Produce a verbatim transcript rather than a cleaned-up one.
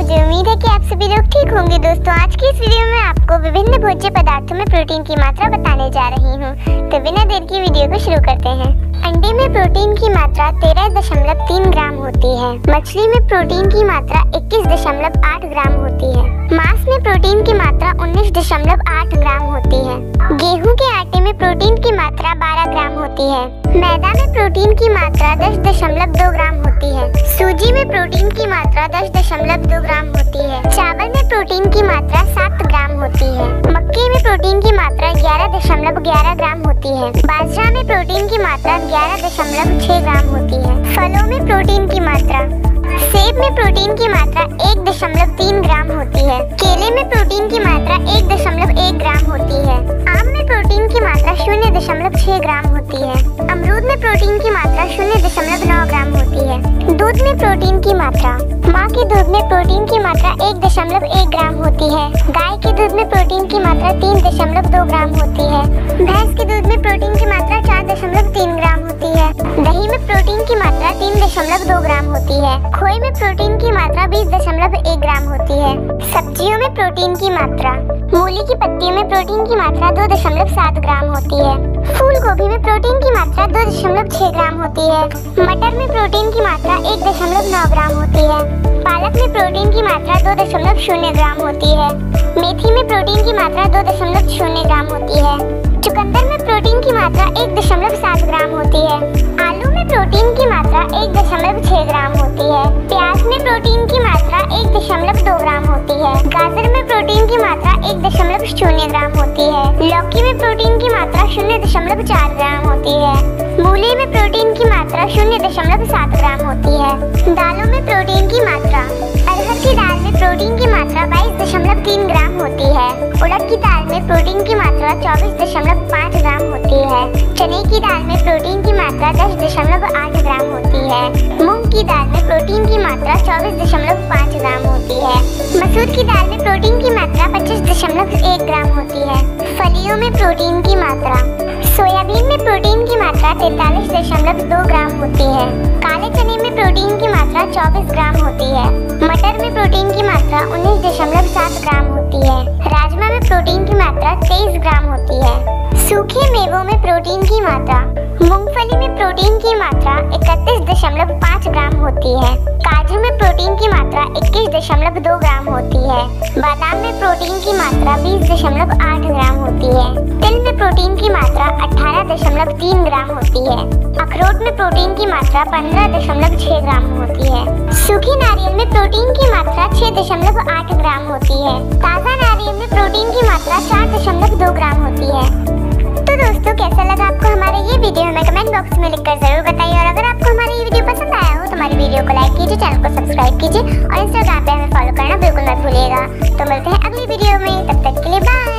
मुझे उम्मीद है कि आप सभी लोग ठीक होंगे। दोस्तों, आज की इस वीडियो में आपको विभिन्न भोज्य पदार्थों में प्रोटीन की मात्रा बताने जा रही हूँ। तो बिना देर की वीडियो को शुरू करते हैं। अंडे में प्रोटीन की मात्रा तेरह दशमलव तीन ग्राम होती है। मछली में प्रोटीन की मात्रा इक्कीस दशमलव आठ ग्राम होती है। मांस में प्रोटीन की मात्रा उन्नीस दशमलव आठ ग्राम होती है। गेहूं के आटे में प्रोटीन की मात्रा बारह ग्राम होती है। मैदा में प्रोटीन की मात्रा दस दशमलव दो ग्राम होती है। सूजी में प्रोटीन की मात्रा दस दशमलव दो ग्राम होती है। चावल में प्रोटीन की मात्रा सात ग्राम होती है। मक्के में प्रोटीन की मात्रा ग्यारह दशमलव ग्यारह ग्राम होती है। बाजरा में प्रोटीन की मात्रा ग्यारह दशमलव छह ग्राम होती है। फलों में प्रोटीन की मात्रा, सेब में प्रोटीन की मात्रा एक दशमलव तीन ग्राम होती है। केले में प्रोटीन की मात्रा एक दशमलव एक ग्राम होती है। आम में प्रोटीन की मात्रा शून्य दशमलव छह ग्राम होती है। अमरूद में प्रोटीन की मात्रा शून्य दशमलव नौ ग्राम होती है। दूध में प्रोटीन की मात्रा, माँ के दूध में प्रोटीन की मात्रा एक दशमलव एक ग्राम होती है। गाय के दूध में प्रोटीन की मात्रा तीन दशमलव दो ग्राम होती है। भैंस के दूध में प्रोटीन की मात्रा चार दशमलव तीन ग्राम होती है। दही में प्रोटीन की मात्रा तीन दशमलव दो ग्राम होती है। खोए में प्रोटीन की मात्रा बीस दशमलव एक ग्राम होती है। सब्जियों में प्रोटीन की मात्रा, मूली की पत्तियों में प्रोटीन की मात्रा दो दशमलव सात ग्राम होती है। फूल गोभी में प्रोटीन की मात्रा दो दशमलव छह ग्राम होती है। मटर में प्रोटीन की मात्रा एक दशमलव नौ ग्राम होती है। पालक में प्रोटीन की मात्रा दो दशमलव शून्य ग्राम होती है। मेथी में प्रोटीन की मात्रा दो दशमलव शून्य ग्राम होती है। चुकंदर में प्रोटीन की मात्रा एक दशमलव सात ग्राम होती है। आलू में प्रोटीन की मात्रा एक दशमलव छह ग्राम होती है। प्याज में प्रोटीन की मात्रा एक दशमलव दो ग्राम होती है। गाजर में प्रोटीन की मात्रा एक दशमलव शून्य ग्राम होती है। लौकी में प्रोटीन की मात्रा शून्य दशमलव चार ग्राम होती है। मूली में प्रोटीन की मात्रा शून्य दशमलव सात ग्राम होती है। दालों में प्रोटीन की मात्रा, अरहर की दाल में प्रोटीन की मात्रा बाईस दशमलव तीन ग्राम होती है। उड़द की दाल में प्रोटीन की मात्रा चौबीस दशमलव पाँच ग्राम होती है। चने की दाल में प्रोटीन की मात्रा दस दशमलव आठ ग्राम होती है। मूंग की दाल में प्रोटीन की मात्रा चौबीस दशमलव पाँच ग्राम होती है। मसूर की दाल में प्रोटीन की मात्रा पच्चीस दशमलव एक ग्राम होती है। फलियों में प्रोटीन की मात्रा, सोयाबीन में प्रोटीन की मात्रा तैंतालीस दशमलव दो ग्राम होती है। काले चने में प्रोटीन की मात्रा चौबीस ग्राम होती है। मटर में प्रोटीन की मात्रा उन्नीस दशमलव सात ग्राम होती है। राजमा में प्रोटीन की मात्रा तेईस ग्राम होती है। सूखे मेवों में प्रोटीन की मात्रा, मूंगफली में प्रोटीन की मात्रा इकतीस दशमलव पाँच ग्राम होती है। काजू में प्रोटीन की मात्रा इक्कीस दशमलव दो ग्राम होती है। बादाम में प्रोटीन की मात्रा बीस दशमलव आठ ग्राम होती है। तिल में प्रोटीन की मात्रा अठारह दशमलव तीन ग्राम होती है। अखरोट में प्रोटीन की मात्रा पंद्रह दशमलव छह ग्राम होती है। सूखी नारियल में प्रोटीन की मात्रा छह दशमलव आठ ग्राम होती है। ताज़ा नारियल में प्रोटीन की मात्रा चार दशमलव दो ग्राम होती है। तो दोस्तों, कैसा लगा आपको हमारा ये वीडियो, हमें कमेंट बॉक्स में लिखकर जरूर बताइए। और अगर आपको हमारी ये वीडियो पसंद आया हो तो हमारी वीडियो को लाइक कीजिए, चैनल को सब्सक्राइब कीजिए और इंस्टाग्राम पे हमें फॉलो करना बिल्कुल मत भूलिएगा। तो मिलते हैं अगली वीडियो में, तब तक के लिए बाय।